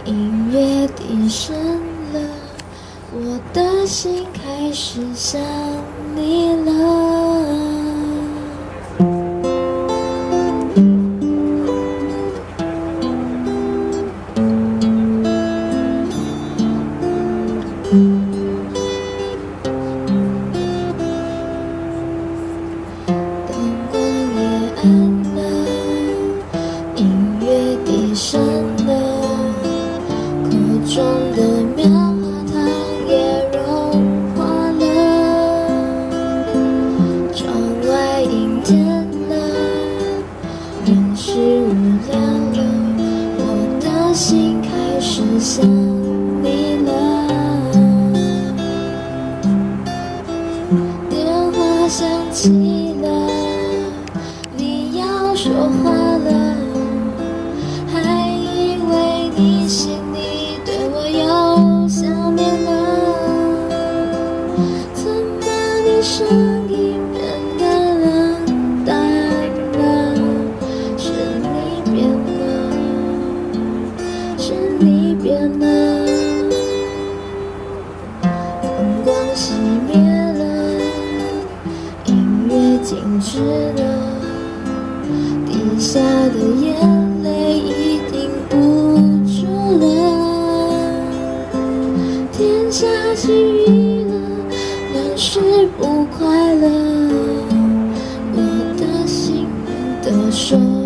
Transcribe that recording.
音乐低声了，我的心开始想你了。灯光也暗了，音乐低声了，口中的棉花糖也融化了，窗外阴天了，人是无聊了，我的心开始想你了。电话响起了，你要说话了，还以为你心里对我有想念呢，怎么你声音变得冷淡了？是你变了，是你变了。灯光熄灭了，音乐静止了，滴下的眼泪已停不住了。天下起雨了，满是不快乐，我的心变得瘦。